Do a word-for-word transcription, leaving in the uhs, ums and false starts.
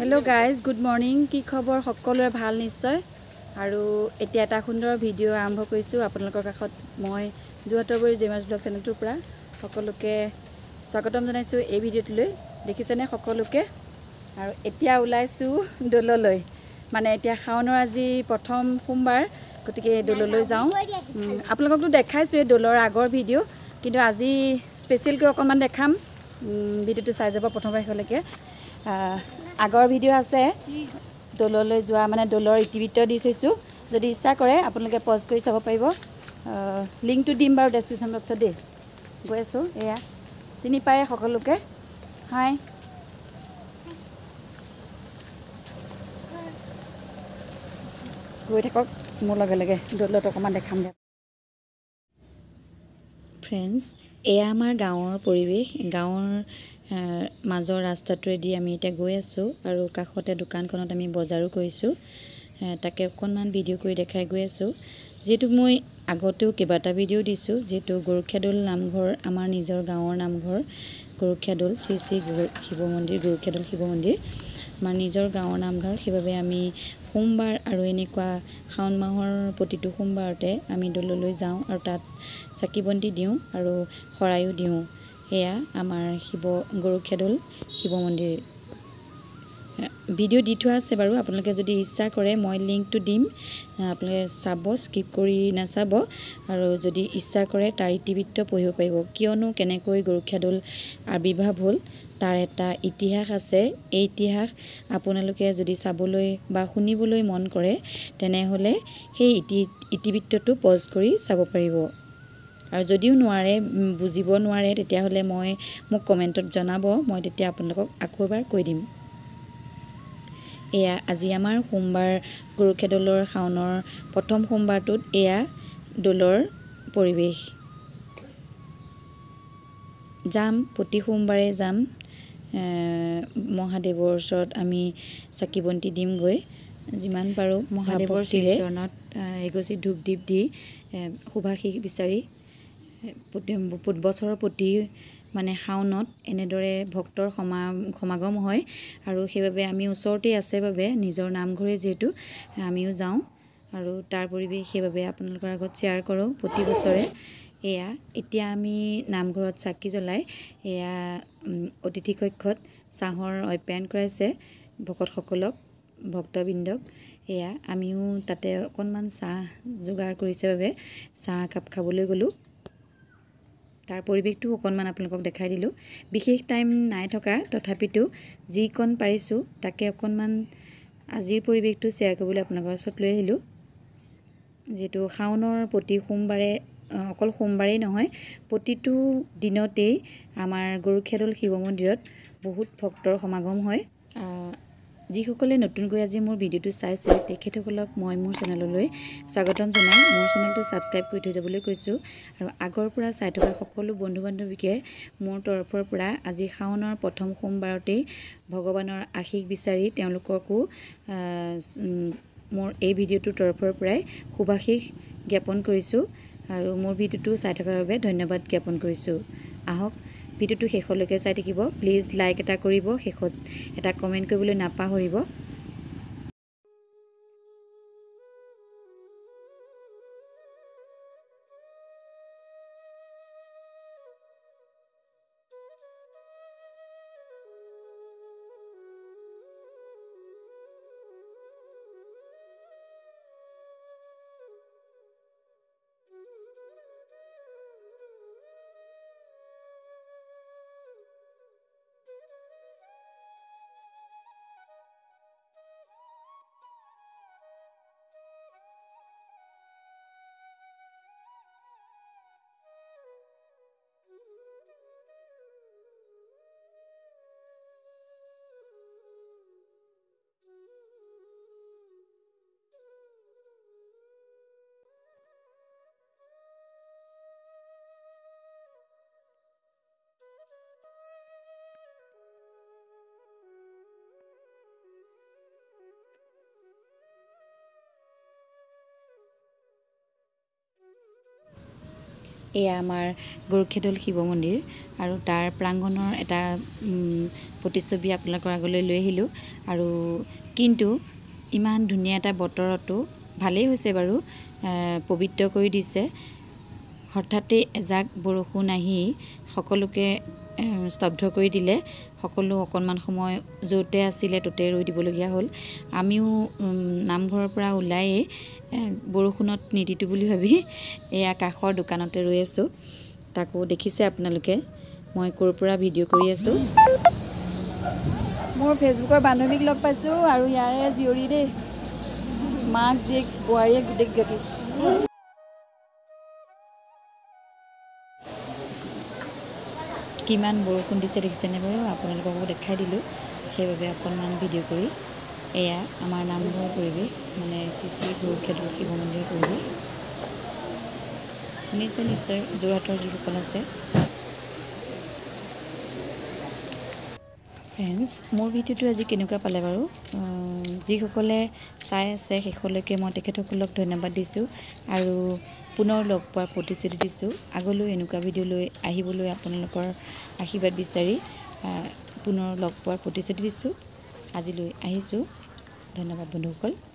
Hello guys, good morning. কি খবৰ সকলোৰে ভাল নিশ্চয় আৰু এতিয়া এটা সুন্দৰ ভিডিঅ' আৰম্ভ কৰিছো আপোনালোকৰ কাষত মই জুৱাটৰবৰী জেমাছ ব্লগ চেনেলটোৰ পৰা সকলোকে স্বাগতম জনাইছো এই ভিডিঅ'টোলৈ দেখিছেনে সকলোকে আৰু এতিয়া ওলাইছো দললৈ মানে এতিয়া শাওনৰ আজি প্ৰথম সোমবাৰ গতিকে দললৈ যাওঁ আপোনালোককটো দেখাইছো এই দলৰ আগৰ ভিডিঅ' কিন্তু আজি স্পেশালকৈ অকমান দেখাম ভিডিঅ'টো চাই যাব প্ৰথমবাৰ শেষলৈকে আগৰ ভিডিঅ' আছে দললৈ যোৱা মানে দলৰ ইতিবৃত্ত দি থৈছো যদি ইচ্ছা কৰে আপোনালোকে পজ কৰি চাব পাৰিব লিংকটো দিম বাৰু ডেসক্ৰিপচন বক্সত দে গৈ আছো এয়া চিনি পায় সকলোকে হাই গৈ থাকক মোৰ লগে লগে দলত অকমান দেখাম দে ফ্ৰেন্ডছ এয়া আমাৰ গাঁৱৰ পৰিৱেশ গাঁৱৰ মাজৰ ৰাস্তাটোৱেদি আমি এতিয়া গৈ আছো আৰু কাষতে দোকানখনত আমি বজাৰো কৰিছো তাকে অকনমান ভিডিঅ' কৰি দেখাই গৈ আছো যেটো মই আগতেও কেবাটা ভিডিঅ' দিছো যেটো গৰুখেদল নামঘৰ আমাৰ নিজৰ গাঁৱৰ নামঘৰ গৰুখেদল শ্ৰী শ্ৰী শিৱ মন্দিৰ গৰুখেদল শিৱ মন্দিৰ আমাৰ নিজৰ গাঁৱৰ নামঘৰ সেইভাবে আমি সোমবাৰ আৰু এনেকুৱা শাওন মাহৰ প্ৰতিটো সোমবাৰতে আমি দললৈ যাওঁ আৰু তাত চাকি বন্তি দিওঁ আৰু খৰায়ো দিওঁ এয়া আমাৰ শিৱ গৰুখেদল শিৱ মন্দিৰ ভিডিঅ' দি থোৱা আছে বাৰু আপোনালোকে যদি ইচ্ছা কৰে মই লিংকটো দিম আপোনালোকে চাব স্কিপ কৰি নাচাব আৰু যদি ইচ্ছা কৰে তাৰ ইতিবৃত্ত পঢ়িব পাৰিব কিয়নো কেনেকৈ গৰুখেদল আবিৰ্ভাৱ হ'ল তাৰ এটা ইতিহাস আছে এই ইতিহাস আপোনালোকে যদি চাবলৈ বা শুনিবলৈ মন কৰে তেনেহলে সেই ইতিবৃত্তটো পজ কৰি চাব পাৰিব আৰু যদিও নোৱাৰে বুজিব নোৱাৰে তেতিয়া হলে মই মোক কমেন্টত জনাব মই তেতিয়া আপোনালোকক আকৌ এবাৰ কৈ দিম এয়া আজি আমাৰ সোমবাৰ গৰুখেদলৰ শাওনৰ প্ৰথম সোমবাৰটোত এয়া দলৰ পৰিৱেশ যাম প্ৰতি সোমবাৰে যাম মহাদেৱৰ ওচৰত আমি চাকি বন্তি দিম গৈ যিমান পাৰো মহাদেৱৰ চৰণত এগছি ধূপ দীপ দি শুভাশীষ বিচাৰি প্ৰতি বছৰৰ প্ৰতি মানে শাওনত এনেদৰে ভক্তৰ সমাগম হয় আৰু সেইভাবে আমি ওচৰতে আছে বাবে নিজৰ নামঘৰে যেহেতু আমিও যাওঁ আৰু তাৰ পৰিৱেশ সেইভাবে আপোনালোকৰ আগত শ্বেয়াৰ কৰোঁ প্ৰতি বছৰে এয়া এতিয়া আমি নামঘৰত চাকি জ্বলাই এয়া অতিথি কক্ষত চাহৰ অপ্যায়ন কৰাইছে ভকতসকলক ভক্তবৃন্দক এয়া আমিও তাতে অকনমান চাহ যোগাৰ কৰিছে বাবে চাহ কাপ খাবলৈ গলো তাৰ পৰিৱেশটো অকনমান আপোনালোকক দেখাই দিলো বিশেষ টাইম নাই থকা তথাপিতো যি কোন পাৰিছো তাকে অকনমান আজিৰ পৰিৱেশটো শ্বেয়াৰ কৰিবলৈ আপোনালোকৰ ওচৰত লৈ আহিলো যেটো শাওনৰ প্ৰতি সোমবাৰে অকল সোমবাৰেই নহয় প্ৰতিটো দিনতেই আমাৰ গৰুখেদল শিৱ মন্দিৰত বহুত ভক্তৰ সমাগম হয় যিসকলে নতুনকৈ আজি মোৰ ভিডিঅ'টো চাইছে তেখেতসকলক মই মোৰ চেনেললৈ স্বাগতম জনাই মোৰ চেনেলটো সাবস্ক্ৰাইব কৰি থৈ যাবলৈ কৈছো আৰু আগৰ পৰা চাই থকা সকলো বন্ধু বান্ধৱীকে মোৰ তৰফৰ পৰা আজি শাওনৰ প্ৰথম সোমবাৰতে ভগৱানৰ আশীষ বিচাৰি তেওঁলোককো মোৰ এই ভিডিঅ'টোৰ তৰফৰ পৰাই শুভাশীষ জ্ঞাপন কৰিছো আৰু মোৰ ভিডিঅ'টো চাই থকাৰ বাবে ধন্যবাদ জ্ঞাপন কৰিছো আহক ভিডিঅ'টো শেষলৈকে চাই থাকিব প্লিজ লাইক এটা কৰিব শেষত এটা কমেন্ট কৰিবলৈ নাপাহৰিব এয়া আমাৰ গৰুক্ষেত্ৰল শিৱ মন্দিৰ আৰু তাৰ প্ৰাংগণৰ এটা প্ৰতিচ্ছবি আপোনালোকৰ আগলৈ লৈ আহিলোঁ আৰু কিন্তু ইমান ধুনীয়া এটা বতৰতো ভালেই হৈছে বাৰু পবিত্ৰ কৰি দিছে হঠাতে এজাক বৰষুণ আহি সকলোকে স্তব্ধ কৰি দিলে সকলো অকণমান সময় য'তে আছিলে ত'তে ৰৈ দিবলগীয়া হ'ল আমিও নামঘৰৰ পৰা ওলাই বৰষুণত নিতিতো বুলি ভাবি এয়া কাষৰ দোকানতে ৰৈ আছোঁ তাকো দেখিছে আপোনালোকে মই ক'ৰ পৰা ভিডিঅ' কৰি আছোঁ মোৰ ফেচবুকৰ বান্ধৱীক লগ পাইছোঁ আৰু ইয়াৰে জীয়ৰী দেই মাক জীয়েক বোৱাৰীয়ে গোটেই গতি কিমান বৰষুণ দিছে দেখিছেনে বাৰু আপোনালোককো দেখাই দিলোঁ সেইবাবে অকণমান ভিডিঅ' কৰি এয়া আমাৰ নামঘৰৰ পৰিৱেশ মানে শ্ৰী শ্ৰী গৰুক্ষেত্ৰল শিৱ মন্দিৰৰ পৰিৱেশ শুনিছে নিশ্চয় যোৰহাটৰ যিসকল আছে ফ্ৰেণ্ডছ মোৰ ভিডিঅ'টো আজি কেনেকুৱা পালে বাৰু যিসকলে চাই আছে শেষলৈকে মই তেখেতসকলক ধন্যবাদ দিছোঁ আৰু পুনৰ লগ পোৱাৰ প্ৰতিশ্ৰুতি দিছোঁ আগলৈ এনেকুৱা ভিডিঅ' লৈ আহিবলৈ আপোনালোকৰ আশীৰ্বাদ বিচাৰি পুনৰ লগ পোৱাৰ প্ৰতিশ্ৰুতি দিছোঁ আজিলৈ আহিছোঁ ধন্যবাদ বন্ধুসকল